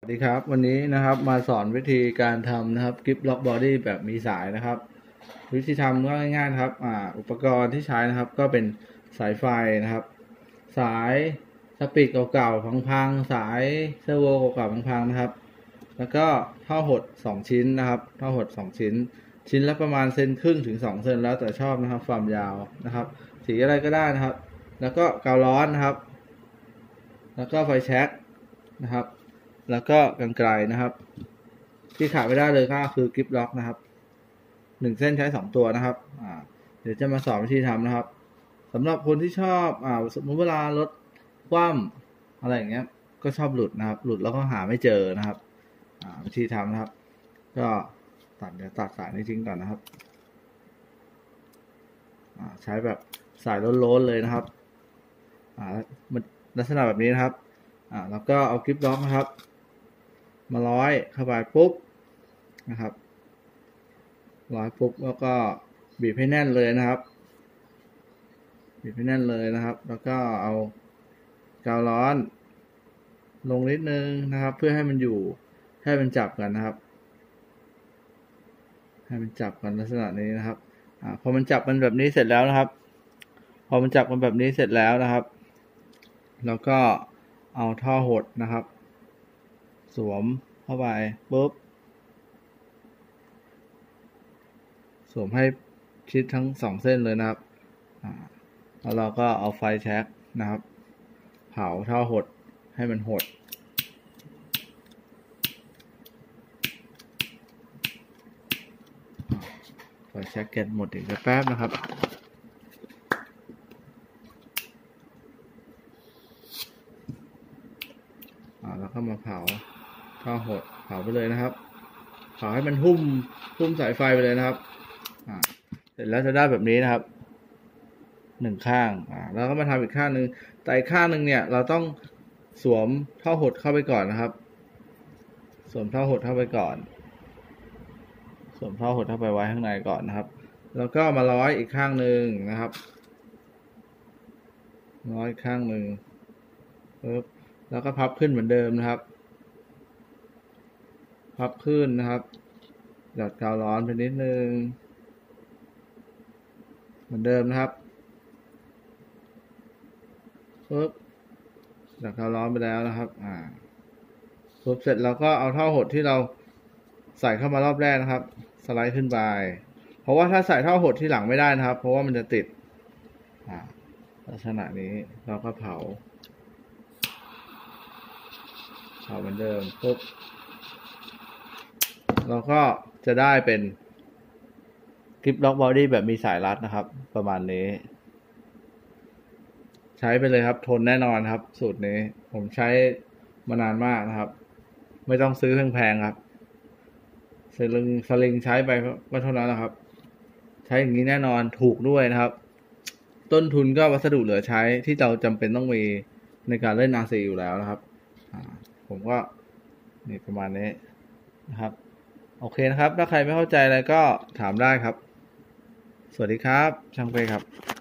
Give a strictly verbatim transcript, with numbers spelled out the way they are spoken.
สวัสดีครับวันนี้นะครับมาสอนวิธีการทำนะครับกิฟต์ล็อกบอดี้แบบมีสายนะครับ วิธีทำก็ง่ายๆนะครับอ่าอุปกรณ์ที่ใช้นะครับก็เป็นสายไฟนะครับ สายสปีดเก่าๆพังๆสายเซอร์โวเก่าๆพังๆนะครับ แล้วก็ท่อหดสองชิ้นนะครับท่อหดสองชิ้น ชิ้นละประมาณเซนครึ่งถึงสองเซนแล้วแต่ชอบนะครับความยาวนะครับสีอะไรก็ได้นะครับ แล้วก็กาวร้อนนะครับ แล้วก็ไฟแช็กนะครับแล้วก็กรรไกรนะครับที่ขาดไม่ได้เลยก็คือกิฟต์ล็อกนะครับหนึ่งเส้นใช้สองตัวนะครับอ่าเดี๋ยวจะมาสอนวิธีทำนะครับสำหรับคนที่ชอบอ่าสมมติเวลารถคว่ำอะไรอย่างเงี้ยก็ชอบหลุดนะครับหลุดแล้วก็หาไม่เจอนะครับอ่าวิธีทำนะครับก็ตัดเดี๋ยวตัดสายนี้ทิ้งก่อนนะครับอ่าใช้แบบสายล้นๆเลยนะครับอ่ามันลักษณะแบบนี้นะครับอ่าแล้วก็เอากิฟต์ล็อกนะครับมาร้อยเข้าไปปุ๊บนะครับร้อยปุ๊บแล้วก็บีบให้แน่นเลยนะครับบีบให้แน่นเลยนะครับแล้วก็เอากาวร้อนลงนิดนึงนะครับเพื่อให้มันอยู่ให้มันจับกันนะครับให้มันจับกันลักษณะนี้นะครับอ่าพอมันจับมันแบบนี้เสร็จแล้วนะครับพอมันจับกันแบบนี้เสร็จแล้วนะครับแล้วก็เอาท่อหดนะครับสวมเข้าไปปุ๊บสวมให้ชิดทั้งสองเส้นเลยนะครับแล้วเราก็เอาไฟแช็กนะครับเผาท่อหดให้มันหดไฟแช็กเก็ตหมดอีกแป๊บนะครับแล้วก็มาเผาท่อหดเผาไปเลยนะครับเผาให้มันหุ้มหุ้มสายไฟไปเลยนะครับอ่าเสร็จแล้วจะได้แบบนี้นะครับหนึ่งข้างอ่าแล้วก็มาทำอีกข้างหนึ่งแต่อีกข้างหนึ่งเนี่ยเราต้องสวมท่อหดเข้าไปก่อนนะครับสวมท่อหดเข้าไปก่อนสวมท่อหดเข้าไปไว้ข้างในก่อนนะครับแล้วก็มาร้อยอีกข้างหนึ่งนะครับร้อยอีกข้างหนึ่งปึ๊บแล้วก็พับขึ้นเหมือนเดิมนะครับพับขึ้นนะครับหยอดกาวร้อนไปนิดนึงเหมือนเดิมนะครับปึ๊บหยอดกาวร้อนไปแล้วนะครับอ่าปึ๊บเสร็จแล้วก็เอาท่อหดที่เราใส่เข้ามารอบแรกนะครับสไลด์ขึ้นไปเพราะว่าถ้าใส่ท่อหดที่หลังไม่ได้นะครับเพราะว่ามันจะติดอ่าลักษณะนี้เราก็เผาเผาเหมือนเดิมปุ๊บเราก็จะได้เป็นกิฟต์ล็อกบอดี้แบบมีสายรัดนะครับประมาณนี้ใช้ไปเลยครับทนแน่นอนครับสูตรนี้ผมใช้มานานมากนะครับไม่ต้องซื้อแพงๆครับสลิงสลิงใช้ไปก็เท่านั้นนะครับใช้อย่างนี้แน่นอนถูกด้วยนะครับต้นทุนก็วัสดุเหลือใช้ที่เราจำเป็นต้องมีในการเล่น อาร์ ซี อยู่แล้วนะครับผมก็นี่ประมาณนี้นะครับโอเคนะครับถ้าใครไม่เข้าใจอะไรก็ถามได้ครับสวัสดีครับช่างเป้ครับ